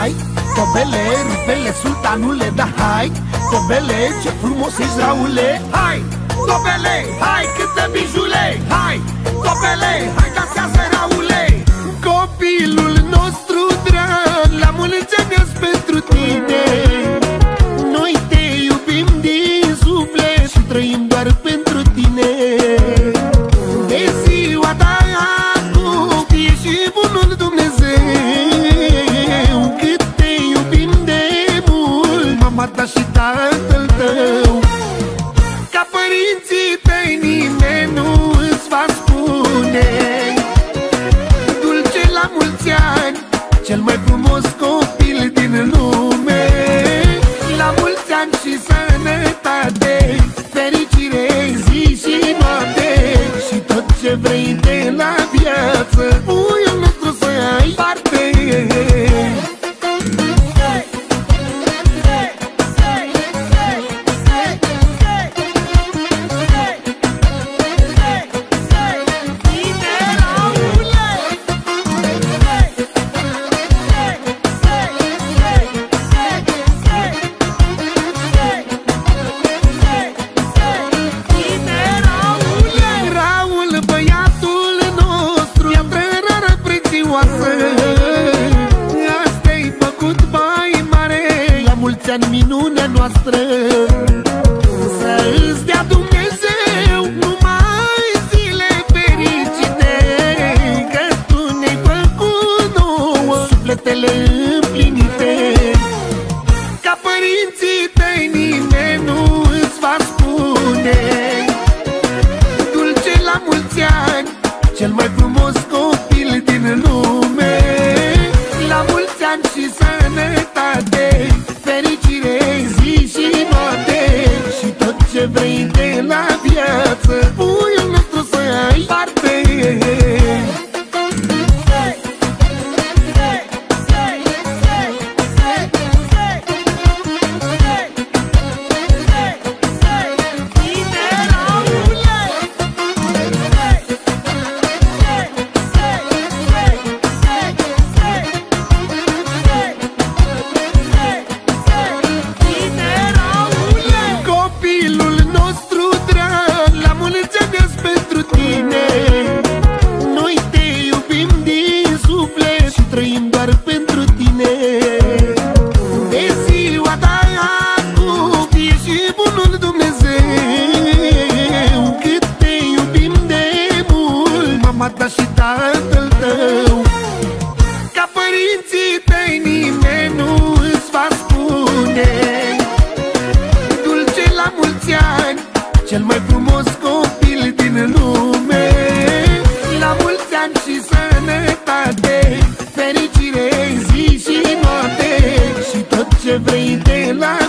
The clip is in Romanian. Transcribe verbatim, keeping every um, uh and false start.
hai, tobele, rupele, sultanule, da hai, tobele, ce frumos ești, Raule. Hai, tobele, hai, câte bijule, hai, tobele, hai, dansează, Raule. Copilul nostru drag, la mulți ani azi pentru tine. Noi te iubim din suflet și trăim doar pentru tine. De ziua ta acum e și bunul Dumnezeu, cât te iubim de mult, mama ta și tatăl tău. Ca părinții tăi nimeni nu îți va spune dulce la mulți ani, cel mai frumos copil din lume. La mulți ani și sănătate, fericire zi și noapte, și tot ce vrei de la viață, puiul nostru să ai parte. Asta-i făcut mai mare, la mulți ani minunea noastră. Să îți dea Dumnezeu numai zile fericite, că tu ne-ai făcut nouă sufletele împlinite. Ca părinții tăi nimeni nu îți va spune dulce la mulți ani, cel mai frumos copil din lume. La mulți ani și sănătate, fericire zi și noapte, și tot ce vrei de la viață, puiul nostru să ai parte. Mama și tatăl tău. Ca părinții tăi nimeni nu îți va spune dulce la mulți ani, cel mai frumos copil din lume. La mulți ani și sănătate, fericire zi și noapte, și tot ce vrei de la